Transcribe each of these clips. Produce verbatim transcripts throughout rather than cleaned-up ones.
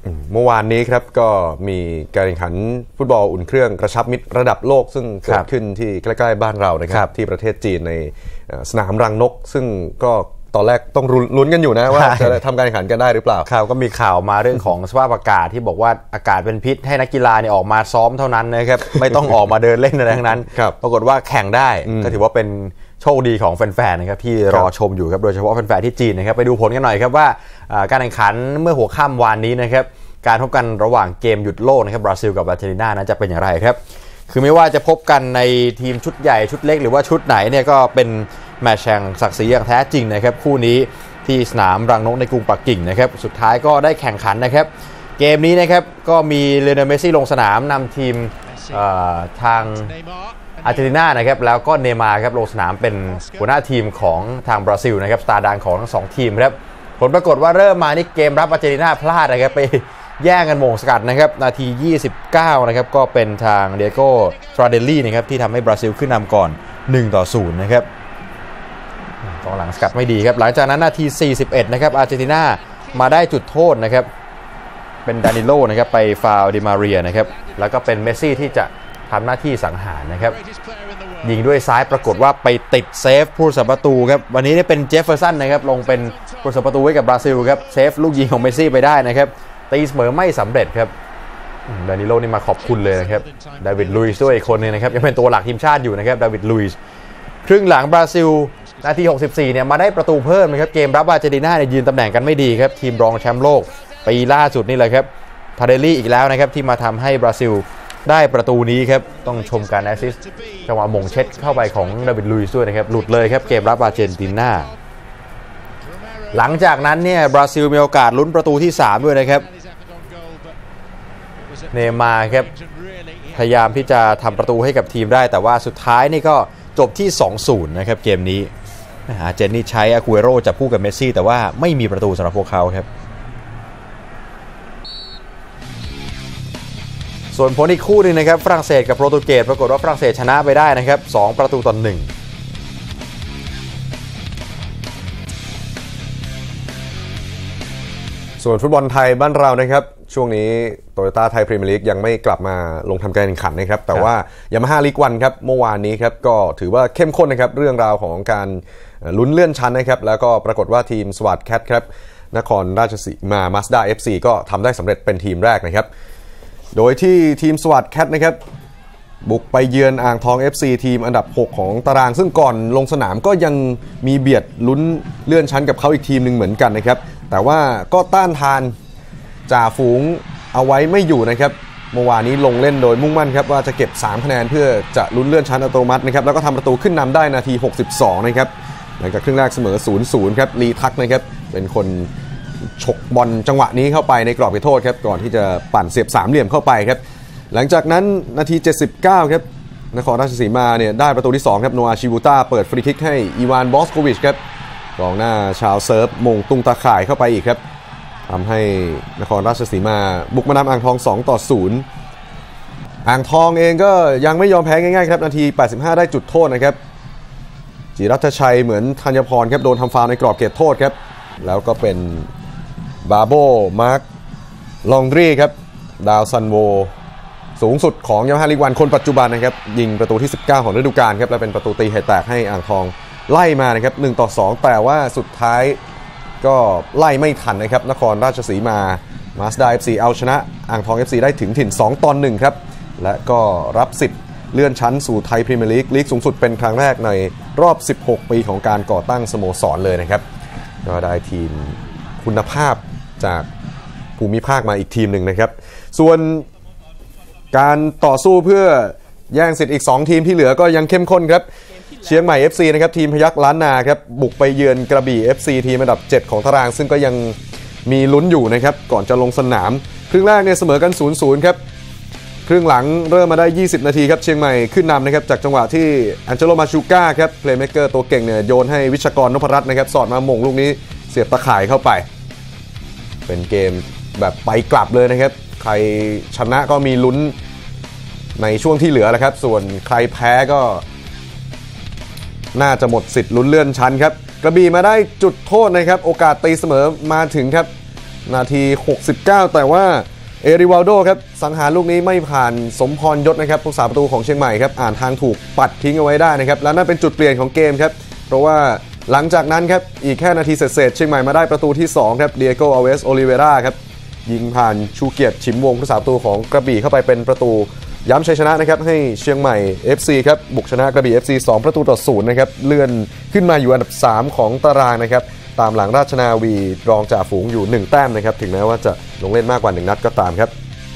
เมื่อวานนี้ครับก็มีการแข่งขันฟุตบอลอุ่นเครื่องกระชับมิตรระดับโลกซึ่งเกิดขึ้นที่ใกล้ๆบ้านเรานะครับที่ประเทศจีนในสนามรังนกซึ่งก็ตอนแรกต้องลุ้นกันอยู่นะว่าจะทำการแข่งขันกันได้หรือเปล่าครับก็มีข่าวมาเรื่องของสภาพอากาศที่บอกว่าอากาศเป็นพิษให้นักกีฬาเนี่ยออกมาซ้อมเท่านั้นนะครับไม่ต้องออกมาเดินเล่นอะไรทั้งนั้นปรากฏว่าแข่งได้ก็ถือว่าเป็นโชคดีของแฟนๆนะครับที่รอชมอยู่ครับโดยเฉพาะแฟนๆที่จีนนะครับไปดูผลกันหน่อยครับว่าการแข่งขันเมื่อหัวค่ำวานนี้นะครับการพบกันระหว่างเกมหยุดโลกนะครับบราซิลกับอาร์เจนตินานั้นจะเป็นอย่างไรครับคือไม่ว่าจะพบกันในทีมชุดใหญ่ชุดเล็กหรือว่าชุดไหนเนี่ยก็เป็นแมตช์แข่งศักดิ์ศรีอย่างแท้จริงนะครับคู่นี้ที่สนามรังนกในกรุงปักกิ่งนะครับสุดท้ายก็ได้แข่งขันนะครับเกมนี้นะครับก็มีเลโอเนล เมสซี่ลงสนามนำทีมทางอาร์เจนตินานะครับแล้วก็เนย์มาร์ครับลงสนามเป็นหัวหน้าทีมของทางบราซิลนะครับสตาร์ดังของทั้งสองทีมครับผลปรากฏว่าเริ่มมานี่เกมรับอาร์เจนตินาพลาดนะครับไปแย่งกันโมงสกัดนะครับนาทียี่สิบเก้านะครับก็เป็นทางเดียโก้ทราเดลลี่นะครับที่ทำให้บราซิลขึ้นนำก่อนหนึ่งต่อศูนย์นะครับกองหลังสกัดไม่ดีครับหลังจากนั้นนาทีสี่สิบเอ็ดนะครับอาร์เจนตินามาได้จุดโทษนะครับเป็นดานิโลนะครับไปฟาวล์ดิมาเรียนะครับแล้วก็เป็นเมสซี่ที่จะทำหน้าที่สังหารนะครับยิงด้วยซ้ายปรากฏว่าไปติดเซฟผู้รักษาประตูครับวันนี้ได้เป็นเจฟเฟอร์สันนะครับลงเป็นผู้รักษาประตูไว้กับบราซิลครับเซฟลูกยิงของเมสซี่ไปได้นะครับตีเสมอไม่สำเร็จครับดานิโลนี่มาขอบคุณเลยนะครับดาวิดลุยส์ด้วยอีกคนนึงนะครับยังเป็นตัวหลักทีมชาติอยู่นะครับดาวิดลุยส์ครึ่งหลังบราซิลนาทีหกสิบสี่เนี่ยมาได้ประตูเพิ่มนะครับเกมรับอาร์เจนตินาเนี่ยยืนตำแหน่งกันไม่ดีครับทีมรองแชมป์โลกปีล่าสุดนี่เลยครับทาเดลลี่อีกแล้วนะครับที่มาทำให้บราซิลได้ประตูนี้ครับต้องชมการแอสซิสต์จังหวะมงเช็ดเข้าไปของดาวิดลุยส์ด้วยนะครับหลุดเลยครับเกมรับอาร์เจนตินาหลังจากนั้นเนี่ยบราซิลมีโอกาสลุ้นประตูที่สามด้วยนะครับเนย์มาร์ครับพยายามที่จะทำประตูให้กับทีมได้แต่ว่าสุดท้ายนี่ก็จบที่ สองศูนย์ นะครับเกมนี้อาร์เจนนี่ใช้อากูเอโรจับคู่กับเมสซี่แต่ว่าไม่มีประตูสำหรับพวกเขาครับส่วนผลอีกคู่นึงนะครับฝรั่งเศสกับโปรตุเกสปรากฏว่าฝรั่งเศสชนะไปได้นะครับสองประตูต่อหนึ่งส่วนฟุตบอลไทยบ้านเรานะครับช่วงนี้โตโยต้าไทยพรีเมียร์ลีกยังไม่กลับมาลงทำการแข่งขันนะครับแต่ว่ายามาฮ่าลีกวันครับเมื่อวานนี้ครับก็ถือว่าเข้มข้นนะครับเรื่องราวของการลุ้นเลื่อนชั้นนะครับแล้วก็ปรากฏว่าทีมสวัสดิ์แคทครับนครราชสีมามาสด้า เอฟ ซี ก็ทำได้สำเร็จเป็นทีมแรกนะครับโดยที่ทีมสวัสดิ์แคทนะครับบุกไปเยือนอ่างทอง เอฟ ซี ทีมอันดับหกของตารางซึ่งก่อนลงสนามก็ยังมีเบียดลุ้นเลื่อนชั้นกับเขาอีกทีมหนึ่งเหมือนกันนะครับแต่ว่าก็ต้านทานจ่าฝูงเอาไว้ไม่อยู่นะครับเมื่อวานนี้ลงเล่นโดยมุ่งมั่นครับว่าจะเก็บสามคะแนนเพื่อจะลุ้นเลื่อนชั้นอัตโนมัตินะครับแล้วก็ทำประตูขึ้นนำได้นาทีหกสิบสองนะครับหลังจากครึ่งแรกเสมอ ศูนย์ศูนย์ ครับลีทักนะครับเป็นคนฉกบอลจังหวะนี้เข้าไปในกรอบเขตโทษครับก่อนที่จะปั่นเสียบสามเหลี่ยมเข้าไปครับหลังจากนั้นนาทีเจ็ดสิบเก้าครับนครราชสีมาเนี่ยได้ประตูที่สองครับโนอาชิบูต้าเปิดฟรีคิกให้อีวานบอสโควิชครับกองหน้าชาวเซิร์ฟมงตุงตาข่ายเข้าไปอีกครับทำให้นครราชสีมาบุกมานำอ่างทองสองต่อศูนย์อ่างทองเองก็ยังไม่ยอมแพ้ง่ายๆครับนาทีแปดสิบห้าได้จุดโทษนะครับจิรัตชัยเหมือนธัญพรครับโดนทำฟาวล์ในกรอบเขตโทษครับแล้วก็เป็นบาโบมาร์คลองดรีครับดาวซันโวสูงสุดของยามาฮ่าลีกวันคนปัจจุบันนะครับยิงประตูที่สิบเก้าของฤดูกาลครับและเป็นประตูตีไข่แตกให้อ่างทองไล่มานะครับหนึ่งต่อสองแต่ว่าสุดท้ายก็ไล่ไม่ทันนะครับนครราชสีมามาสด้า เอฟ ซี เอาชนะอ่างทอง เอฟ ซี ได้ถึงถิ่นสองต่อหนึ่งครับและก็รับสิทธิ์เลื่อนชั้นสู่ไทยพรีเมียร์ลีกลีกสูงสุดเป็นครั้งแรกในรอบสิบหกปีของการก่อตั้งสโมสรเลยนะครับก็ได้ทีมคุณภาพจากภูมิภาคมาอีกทีมหนึ่งนะครับส่วนการต่อสู้เพื่อแย่งสิทธิ์อีกสองทีมที่เหลือก็ยังเข้มข้นครับเชียงใหม่ เอฟ ซี นะครับทีมพยัคฆ์ล้านนาครับบุกไปเยือนกระบี่ เอฟ ซี ทีมอันดับเจ็ดของตารางซึ่งก็ยังมีลุ้นอยู่นะครับก่อนจะลงสนามครึ่งแรกเนี่ยเสมอกัน ศูนย์ศูนย์ ครับครึ่งหลังเริ่มมาได้ยี่สิบนาทีครับเชียงใหม่ขึ้นนำนะครับจากจังหวะที่อันเจโลมาชูก้าครับเพลย์เมคเกอร์ตัวเก่งเนี่ยโยนให้วิชกรนพรัตน์นะครับสอดมาหม่งลูกนี้เสียบตะข่ายเข้าไปเป็นเกมแบบไปกลับเลยนะครับใครชนะก็มีลุ้นในช่วงที่เหลือแหละครับส่วนใครแพ้ก็น่าจะหมดสิทธิ์ลุ้นเลื่อนชั้นครับกระบี่มาได้จุดโทษนะครับโอกาสตีเสมอมาถึงครับนาทีหกสิบเก้าแต่ว่าเอริวัลโดครับสังหารลูกนี้ไม่ผ่านสมพรยศนะครับผู้สาประตูของเชียงใหม่ครับอ่านทางถูกปัดทิ้งเอาไว้ได้นะครับและนั่นเป็นจุดเปลี่ยนของเกมครับเพราะว่าหลังจากนั้นครับอีกแค่นาทีเศษๆเชียงใหม่มาได้ประตูที่สองครับเดียโกอัลเวสโอลิเวราครับยิงผ่านชูเกียรติฉิมวงผู้สาประตูของกระบี่เข้าไปเป็นประตูย้ำชัยชนะนะครับให้เชียงใหม่ เอฟ ซี ครับบุกชนะกระบี่ เอฟ ซี สองประตูต่อศูนย์นะครับเลื่อนขึ้นมาอยู่อันดับสามของตารางนะครับตามหลังราชนาวีรองจ่าฝูงอยู่หนึ่งแต้มนะครับถึงแม้ว่าจะลงเล่นมากกว่าหนึ่งนัดก็ตามครับ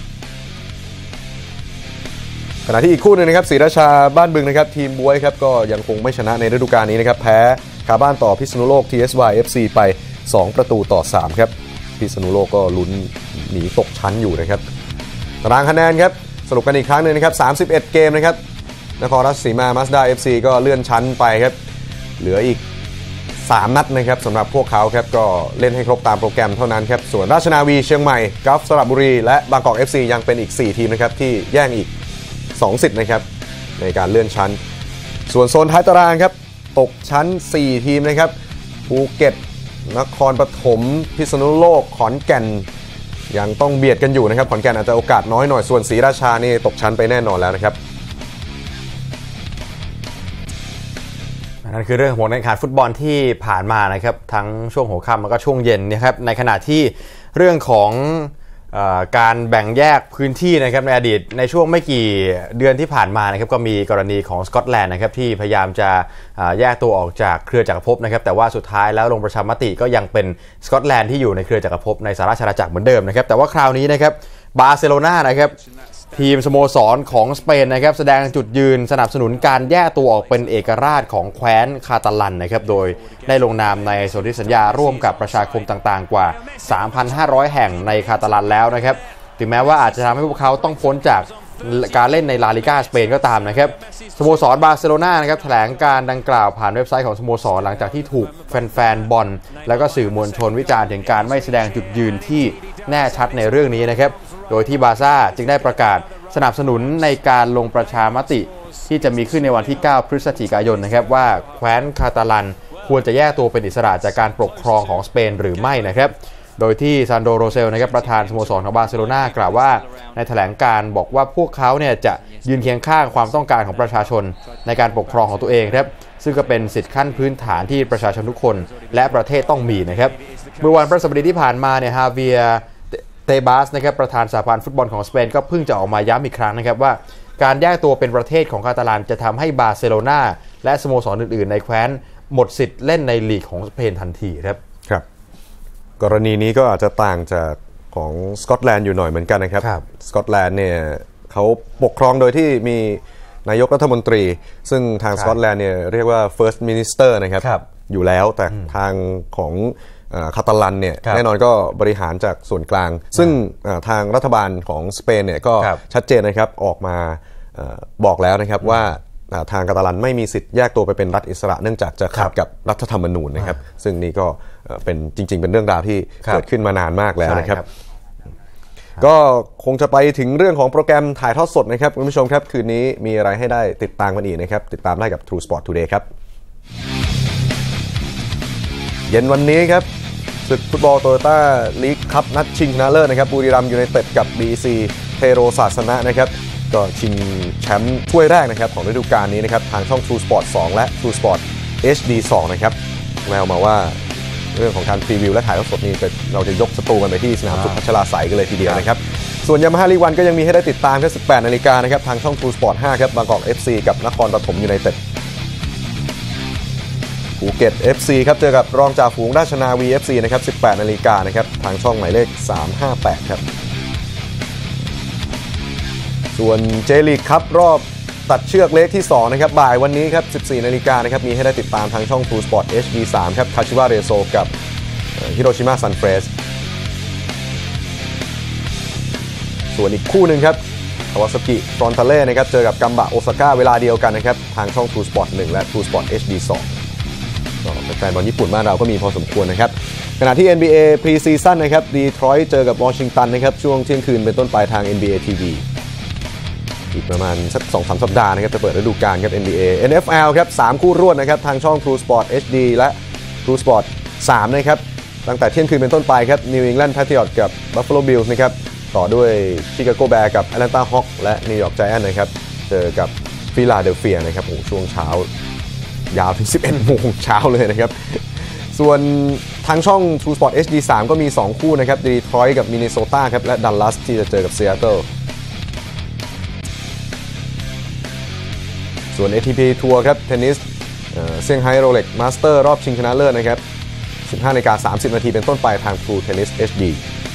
ขณะที่อีกคู่หนึ่งนะครับศรีราชาบ้านบึงนะครับทีมบวยครับก็ยังคงไม่ชนะในฤดูกาลนี้นะครับแพ้คาบ้านต่อพิษณุโลก ที เอส วาย เอฟ ซี ไปสองประตูต่อสามครับพิษณุโลกก็ลุ้นหนีตกชั้นอยู่นะครับตารางคะแนนครับสรุปกันอีกครั้งหนึ่งนะครับสามสิบเอ็ดเกมนะครับนครราชสีมา Mazda เอฟ ซี ก็เลื่อนชั้นไปครับเหลืออีกสามนัดนะครับสำหรับพวกเขาครับก็เล่นให้ครบตามโปรแกรมเท่านั้นครับส่วนราชนาวีเชียงใหม่กัฟสระบุรีและบางกอก เอฟ ซี ยังเป็นอีกสี่ทีมนะครับที่แย่งอีกสองสิทธิ์นะครับในการเลื่อนชั้นส่วนโซนท้ายตารางครับตกชั้นสี่ทีมนะครับภูเก็ตนครปฐมพิษณุโลกขอนแก่นยังต้องเบียดกันอยู่นะครับขอนแก่นอาจจะโอกาสน้อยหน่อยส่วนศรีราชานี่ตกชั้นไปแน่นอนแล้วนะครับนั่นคือเรื่องของผลการแข่งขันฟุตบอลที่ผ่านมานะครับทั้งช่วงหัวค่ำแล้วก็ช่วงเย็นนะครับในขณะที่เรื่องของเอ่อการแบ่งแยกพื้นที่นะครับในอดีตในช่วงไม่กี่เดือนที่ผ่านมานะครับก็มีกรณีของสกอตแลนด์นะครับที่พยายามจะแยกตัวออกจากเครือจักรภพนะครับแต่ว่าสุดท้ายแล้วลงประชามติก็ยังเป็นสกอตแลนด์ที่อยู่ในเครือจักรภพในสหราชอาณาจักรเหมือนเดิมนะครับแต่ว่าคราวนี้นะครับบาร์เซโลนานะครับทีมสโมสรของสเปนนะครับแสดงจุดยืนสนับสนุนการแยกตัวออกเป็นเอกราชของแคว้นคาตาลันนะครับโดยได้ลงนามในสนธิสัญญาร่วมกับประชาคมต่างๆกว่า สามพันห้าร้อย แห่งในคาตาลันแล้วนะครับถึงแม้ว่าอาจจะทำให้พวกเขาต้องพ้นจากการเล่นในลาลิก้าสเปนก็ตามนะครับสโมสรบาร์เซโลนานะครับแถลงการดังกล่าวผ่านเว็บไซต์ของสโมสรหลังจากที่ถูกแฟนๆบอลแล้วก็สื่อมวลชนวิจารณ์ถึงการไม่แสดงจุดยืนที่แน่ชัดในเรื่องนี้นะครับโดยที่บาร์ซ่าจึงได้ประกาศสนับสนุนในการลงประชามติที่จะมีขึ้นในวันที่เก้าพฤศจิกายนนะครับว่าแคว้นคาตาลันควรจะแยกตัวเป็นอิสระจากการปกครองของสเปนหรือไม่นะครับโดยที่ซานโดโรเซลนะครับประธานสโมสรของบาร์เซโลนากล่าวว่าในแถลงการบอกว่าพวกเขาเนี่ยจะยืนเคียงข้างความต้องการของประชาชนในการปกครองของตัวเองครับซึ่งก็เป็นสิทธิขั้นพื้นฐานที่ประชาชนทุกคนและประเทศต้องมีนะครับเมื่อวันพฤหัสบดีที่ผ่านมาเนี่ยฮาเวียเตบาสนะครับประธานสหพันธ์ฟุตบอลของสเปนก็เพิ่งจะออกมาย้ำอีกครั้งนะครับว่าการแยกตัวเป็นประเทศของคาตาลันจะทำให้บาร์เซโลนาและสโมสรอื่นๆในแคว้นหมดสิทธิ์เล่นในลีกของสเปนทันทีครับครับกรณีนี้ก็อาจจะต่างจากของสกอตแลนด์อยู่หน่อยเหมือนกันนะครับสกอตแลนด์เนี่ยเขาปกครองโดยที่มีนายกรัฐมนตรีซึ่งทางสกอตแลนด์เนี่ยเรียกว่า first minister นะครับอยู่แล้วแต่ทางของคาตาลันเนี่ยแน่นอนก็บริหารจากส่วนกลางซึ่งทางรัฐบาลของสเปนเนี่ยก็ชัดเจนนะครับออกมาบอกแล้วนะครับว่าทางคาตาลันไม่มีสิทธิ์แยกตัวไปเป็นรัฐอิสระเนื่องจากจะขัดกับรัฐธรรมนูญนะครับซึ่งนี่ก็เป็นจริงๆเป็นเรื่องราวที่เกิดขึ้นมานานมากแล้วนะครับก็คงจะไปถึงเรื่องของโปรแกรมถ่ายทอดสดนะครับคุณผู้ชมครับคืนนี้มีอะไรให้ได้ติดตามกันอีกนะครับติดตามได้กับ True Sport Today ครับเย็นวันนี้ครับศึกฟุตบอลโตโยต้าลีกคัพนัดชิงชนะเลิศนะครับบุรีรัมย์ยูไนเต็ดกับ บี ซี เทโรศาสนะนะครับก็ชิงแชมป์ถ้วยแรกนะครับของฤดูกาลนี้นะครับทางช่อง True Sport สองและ True Sport เอช ดี สองนะครับแววมาว่าเรื่องของการพรีวิวและถ่ายทอดสดนี้เราจะยกสตูกันไปที่สนามสุพัชราไสยกันเลยทีเดียวนะครับส่วนยามาฮ่าลีกวันก็ยังมีให้ได้ติดตามแค่ สิบแปดนาฬิกานะครับทางช่อง True Sport ห้าครับบางกอก เอฟ ซี กับนครปฐมยูไนเต็ดภูเก็ต เอฟ ซี ครับเจอกับรองจ่าฝูงราชนาวี เอฟ ซี นะครับ สิบแปดนาฬิกานะครับทางช่องหมายเลขสามห้าแปดครับส่วนเจลีกครับรอบตัดเชือกเล็กที่สองนะครับบ่ายวันนี้ครับ สิบสี่นาฬิกานะครับมีให้ได้ติดตามทางช่อง True Sport เอช ดี สาม ครับคาชิวะเรโซกับฮิโรชิมะซันเฟรสส่วนอีกคู่หนึ่งครับคาวาซากิฟรอนตาเล่นะครับเจอกับกัมบะโอซาก้าเวลาเดียวกันนะครับทางช่อง True Sport หนึ่งและ True Sport เอช ดี สองแฟนบอลญี่ปุ่นบ้านเราก็มีพอสมควรนะครับขณะที่ เอ็น บี เอ Pre-Season นะครับดีทรอยต์เจอกับวอชิงตันนะครับช่วงเที่ยงคืนเป็นต้นไปทาง เอ็น บี เอ ที วี อีกประมาณสัก สองถึงสาม สัปดาห์นะครับจะเปิดฤดูกาลครับ เอ็น บี เอ เอ็น เอฟ แอล ครับสามคู่รวดนะครับทางช่อง True Sport เอช ดี และ True Sport สามนะครับตั้งแต่เที่ยงคืนเป็นต้นไปครับนิวอิงแลนด์แพทริอตกับบัฟฟาโลบิลส์นะครับต่อด้วยชิคาโกแบร์กับแอตแลนตาฮอคและนิวยอร์กไจแอนท์นะครับเจอกับฟิลาเดลเฟียนะครับโอ้ช่วงเช้ายาวถึงสิบเอ็ดโมงเช้าเลยนะครับส่วนทางช่อง True Sport เอช ดี สาม ก็มีสองคู่นะครับดีทรอยต์กับมินนิโซตาครับและดัลลัสที่จะเจอกับซีแอตเทิลส่วน เอ ที พี ทัวร์ครับเทนนิสเซี่ยงไฮ้โรเล็กมาสเตอร์รอบชิงชนะเลิศนะครับ สิบห้านาฬิกาสามสิบนาทีเป็นต้นไปทาง True Tennis เอช ดี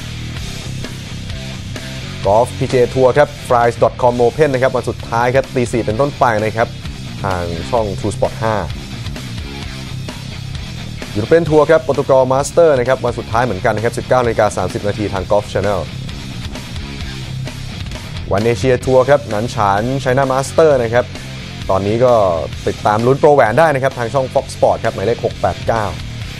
กอล์ฟ พี จี เอ ทัวร์ครับ ฟรายส์ ดอท คอม Open นะครับวันสุดท้ายครับตีสี่เป็นต้นไปนะครับทางช่อง True Sport ห้ายูโรเปียนทัวร์ครับโปรตุเกสมาสเตอร์นะครับวันสุดท้ายเหมือนกันนะครับ สิบเก้านาฬิกาสามสิบนาทีทาง Golf Channel วันเอเชียทัวร์ครับหนันฉานไชน่ามาสเตอร์นะครับตอนนี้ก็ติดตามลุ้นโปรแหวนได้นะครับทางช่อง Fox Sport ครับหมายเลขหกแปดเก้า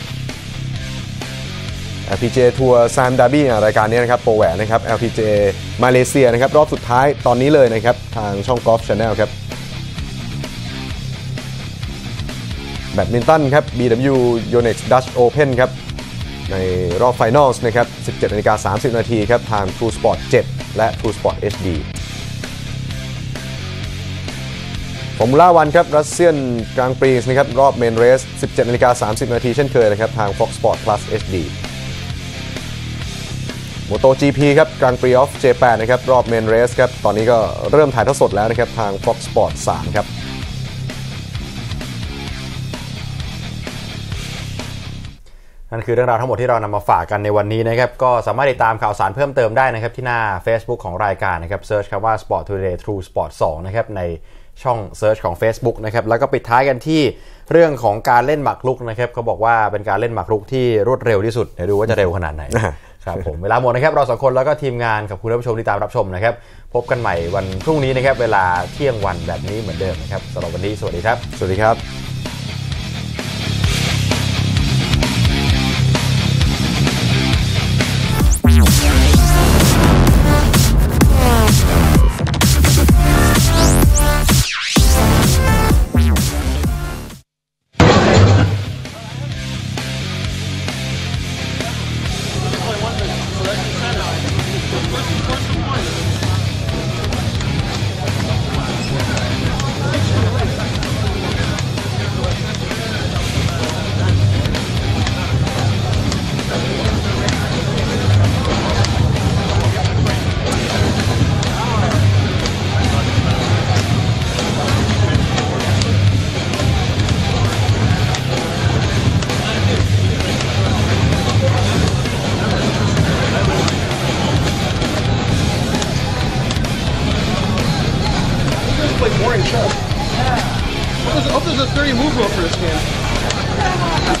แอล พี จี เอ ทัวร์ซามดาร์บี้รายการนี้นะครับโปรแหวนนะครับ แอล พี จี เอ มาเลเซียนะครับรอบสุดท้ายตอนนี้เลยนะครับทางช่อง Golf Channel ครับแบดมินตันครับ บี ดับเบิลยู Yonex Dutch Open ครับในรอบไฟนอลส์นะครับ สิบเจ็ดนาฬิกาสามสิบนาทีครับทาง True Sport เจ็ดและ True Sport เอช ดี ฟอร์มูล่าวันครับรัสเซียนกลางปรีส์นะครับรอบเมนเรส สิบเจ็ดนาฬิกาสามสิบนาทีเช่นเคยนะครับทาง Fox Sport Plus เอช ดี โมโต จี พี ครับกลางปรีออฟเจแปนนะครับรอบเมนเรสครับตอนนี้ก็เริ่มถ่ายทอดสดแล้วนะครับทาง Fox Sport สามครับนั่นคือเรื่องราวทั้งหมดที่เรานำมาฝากกันในวันนี้นะครับก็สามารถติดตามข่าวสารเพิ่มเติมได้นะครับที่หน้า Facebook ของรายการนะครับเซิร์ชคำว่า Sport Today True Sport สองนะครับในช่องเซิร์ชของ Facebook นะครับแล้วก็ปิดท้ายกันที่เรื่องของการเล่นหมากรุกนะครับเขาบอกว่าเป็นการเล่นหมากรุกที่รวดเร็วที่สุดเดี๋ยวดูว่าจะเร็วขนาดไหนครับผมเวลาหมดนะครับเราสองคนแล้วก็ทีมงานกับคุณผู้ชมที่ตามรับชมนะครับพบกันใหม่วันพรุ่งนี้นะครับเวลาเที่ยงวันแบบนี้เหมือนเดิมนะครับสำหรับวันนี้สวัสดีครับสวัสดีครับ More in chub. Yeah. I hope there's a thirty move roll for this game.